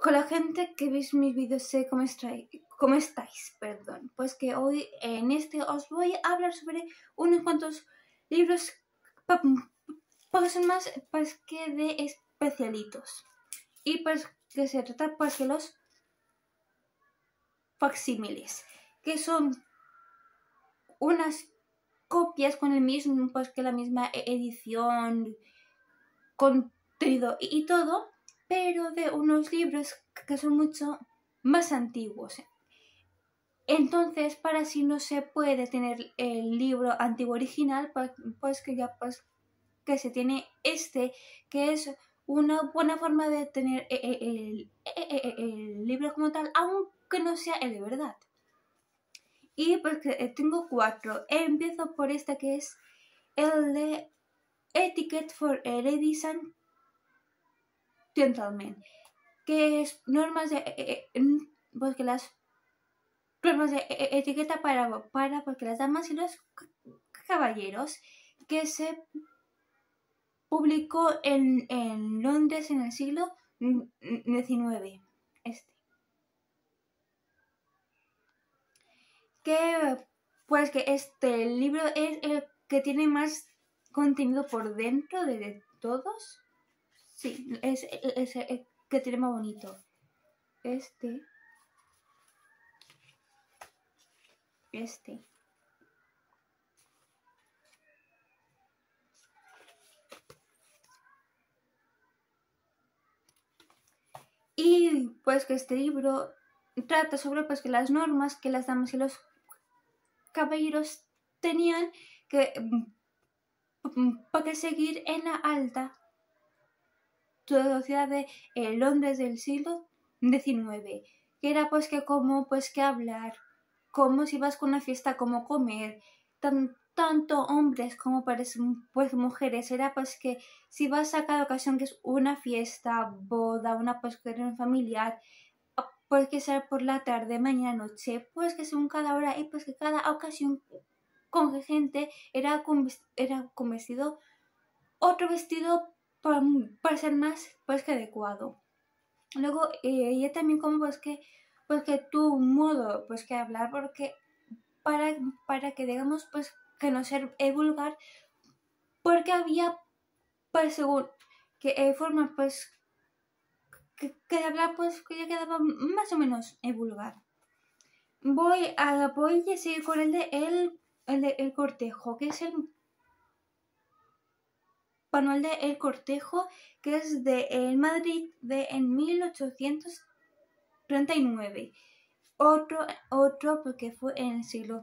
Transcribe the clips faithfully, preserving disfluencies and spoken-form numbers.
con la gente que veis mis vídeos sé cómo estáis, cómo estáis, perdón. Pues que hoy en este os voy a hablar sobre unos cuantos libros porque son más pues que de especialitos. Y pues que se trata pues de los facsímiles, que son unas copias con el mismo, pues que la misma edición, contenido y, y todo, pero de unos libros que son mucho más antiguos. Entonces, para si no se puede tener el libro antiguo original, pues, pues que ya pues que se tiene este, que es una buena forma de tener el, el, el, el libro como tal, aunque no sea el de verdad. Y pues tengo cuatro. Empiezo por este que es el de Etiquette for Ladies and Gentlemen, que es normas de eh, pues que las normas de etiqueta para, para porque las damas y los caballeros, que se publicó en, en Londres en el siglo diecinueve. Este. Que pues que este libro es el que tiene más contenido por dentro de, de todos. Sí, es, es, es el que tiene más bonito. Este. Este. Y pues que este libro trata sobre pues que las normas que las damas y los caballeros tenían que para que seguir en la alta sociedad de eh, Londres del siglo diecinueve, que era pues que como pues que hablar, como si vas con una fiesta, como comer, tan, tanto hombres como pues, pues mujeres, era pues que si vas a cada ocasión que es una fiesta, boda, una pues familiar, pues que sea por la tarde, mañana, noche, pues que según cada hora y pues que cada ocasión con gente era con, era con vestido, otro vestido para, para ser más pues que adecuado. Luego eh, ella también como pues que pues que tu modo pues que hablar, porque para, para que digamos pues que no ser eh, vulgar, porque había pues según que eh, forma pues que, que hablar pues que ya quedaba más o menos eh, vulgar. Voy a voy a seguir con el de el, el de el cortejo, que es el manual de El Cortejo, que es de el Madrid de en mil ochocientos treinta y nueve. Otro, otro porque fue en el siglo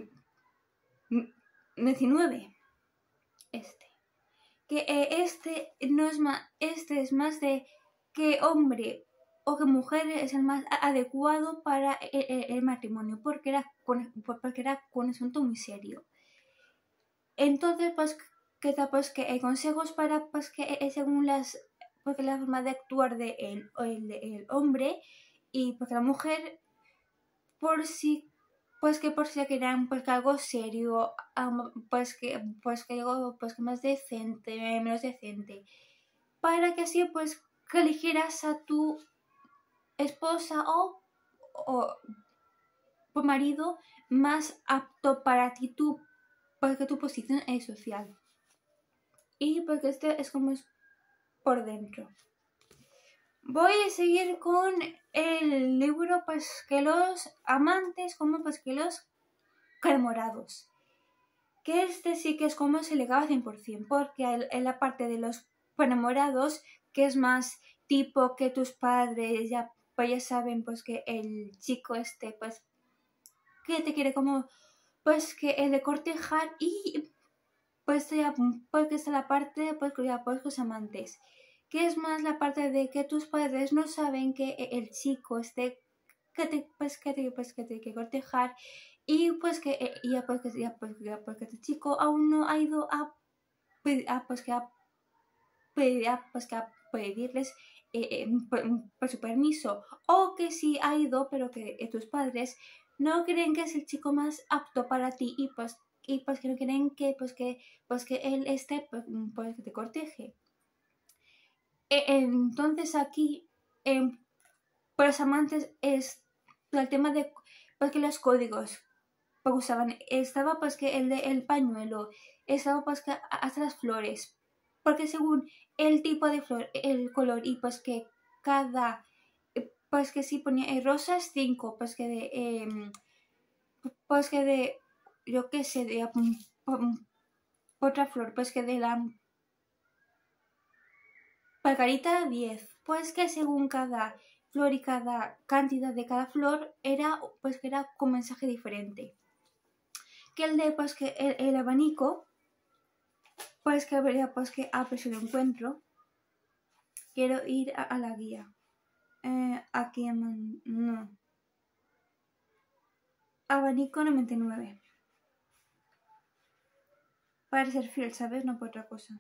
diecinueve. Este. Que eh, este no es más, este es más de que hombre o que mujer es el más adecuado para el, el, el matrimonio, porque era con, porque era con asunto muy serio. Entonces, pues que pues que hay consejos para pues que eh, según las porque la forma de actuar de el, el, el hombre y porque la mujer, por si pues que por si querían pues que algo serio, um, pues que pues que algo pues que más decente, menos decente, para que así pues que eligieras a tu esposa o, o, o marido más apto para ti, tu para que tu posición es social. Y porque este es como es por dentro. Voy a seguir con el libro pues que los amantes como pues que los enamorados. Que este sí que es como se legaba cien por ciento, porque en la parte de los enamorados, que es más tipo que tus padres ya, pues ya saben pues que el chico este pues que te quiere como pues que el de cortejar, y pues ya porque está la parte pues que ya pues los amantes, que es más la parte de que tus padres no saben que el chico este que te pues que te pues que te quiere cortejar, y pues que ya pues que ya pues ya porque este chico aún no ha ido a, a pues que a, a pues que a pedirles eh, eh, por, por su permiso, o que sí ha ido pero que eh, tus padres no creen que es el chico más apto para ti, y pues y pues que no quieren que pues que pues que él esté pues, pues que te corteje. E entonces aquí eh, para los amantes es el tema de pues, que los códigos pues, usaban. Estaba pues que el, de, el pañuelo, estaba pues que hasta las flores, porque según el tipo de flor, el color y pues que cada, pues que si ponía eh, rosas cinco, pues que de, eh, pues que de, yo qué sé, de um, um, otra flor, pues que de la margarita diez, pues que según cada flor y cada cantidad de cada flor era pues que era con mensaje diferente. Que el de pues que el, el abanico, pues que habría pues que ah, pues lo encuentro. Quiero ir a, a la guía. Eh, aquí en no. Abanico noventa y nueve. Para ser fiel, ¿sabes? No por otra cosa.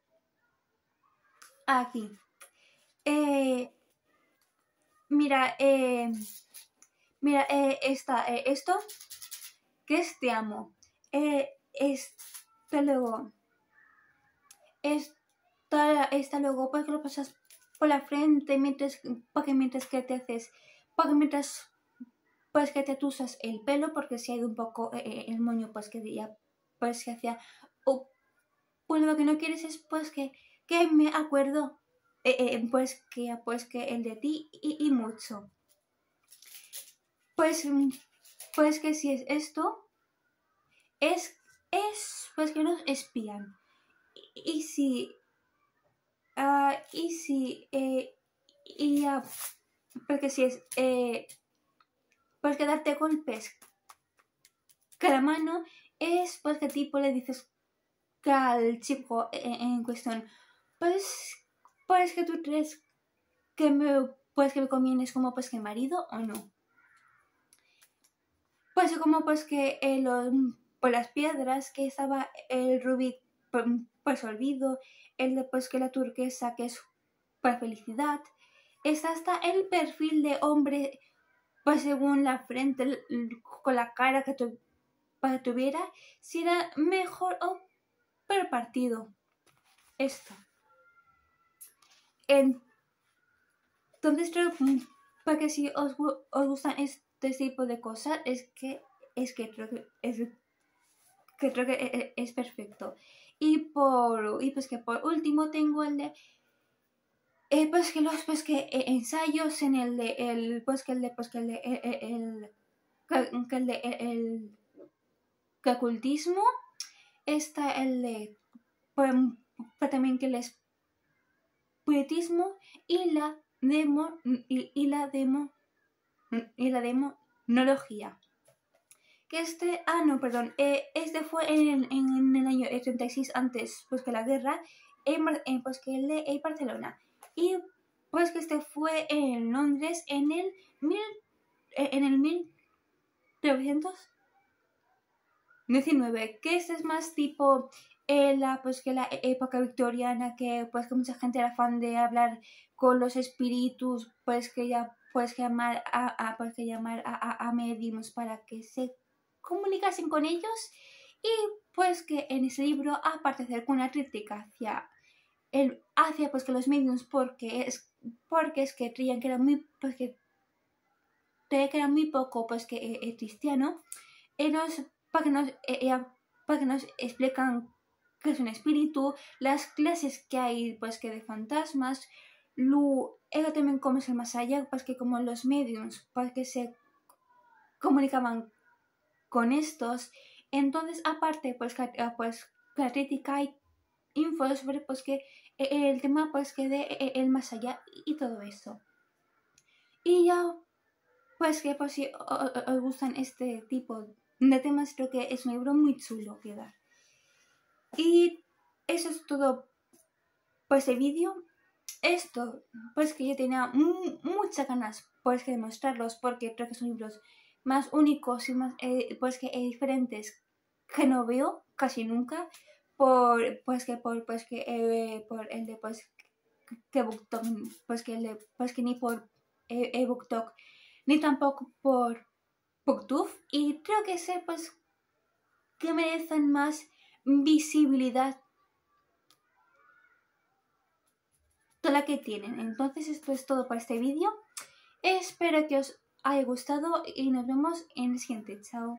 Aquí. Eh, mira, eh, mira, eh, esta, eh, esto, que es te amo. Eh, esta luego, esta, esta luego, pues que lo pasas por la frente mientras, porque mientras que te haces, porque mientras, pues que te tusas el pelo, porque si hay un poco eh, el moño, pues que ya, pues que hacía, o pues lo que no quieres es pues que, que me acuerdo, eh, eh, pues que, pues que el de ti y, y mucho. Pues, pues que si es esto, es, es pues que nos espían. Y, y si, uh, y si, eh, y uh, porque si es, eh, pues que darte golpes que la mano es pues que tipo le dices que al chico en, en cuestión, pues, pues que tú crees que me, pues que me convienes como pues que marido o no. Pues como pues que eh, los, por las piedras que estaba el rubí pues olvido, el de pues que la turquesa que es pues felicidad, está hasta el perfil de hombre pues según la frente con la cara que tu, pues, tuviera, si era mejor o peor partido. Esto. Entonces creo para que si os, os gustan este tipo de cosas es que es que creo que es que creo que es perfecto. Y por y pues que por último tengo el de eh, pues que los pues que eh, ensayos en el de el pues que el de pues que el de el, el que, que el de el, el que ocultismo está el de pues, pues también que el espiritismo y la demo y, y la demo y la demonología. Que este, ah no, perdón, eh, este fue en, en el año treinta y seis antes pues que la guerra, en, en, pues que el de en Barcelona. Y pues que este fue en Londres en el mil, en el mil novecientos diecinueve, que este es más tipo eh, la, pues que la época victoriana, que pues que mucha gente era fan de hablar con los espíritus, pues que ya pues que llamar a, a pues que llamar a, a, a mediums para que se comunicasen con ellos, y pues que en ese libro aparte de hacer una crítica hacia el hacia pues que los mediums porque es porque es que creían que era muy pues que creían que era muy poco pues que eh, eh, cristiano, eh, nos, para que nos eh, para que nos explican qué es un espíritu, las clases que hay pues que de fantasmas, lo ella también como es el más allá, pues que como los mediums pues que se comunicaban con estos. Entonces aparte pues que, pues que la crítica hay info sobre pues que el tema pues que de el más allá y todo eso. Y ya pues que pues si os, os gustan este tipo de temas, creo que es un libro muy chulo que dar. Y eso es todo pues el vídeo. Esto pues que yo tenía muchas ganas pues que demostrarlos, porque creo que son libros más únicos y más eh, pues que eh, diferentes que no veo casi nunca, por pues que por pues que eh, por el de pues que BookTok, pues que el de pues que ni por eh, eh, BookTok ni tampoco por BookTube, y creo que sé pues que merecen más visibilidad de la que tienen. Entonces esto es todo para este vídeo. Espero que os haya gustado y nos vemos en el siguiente. Chao.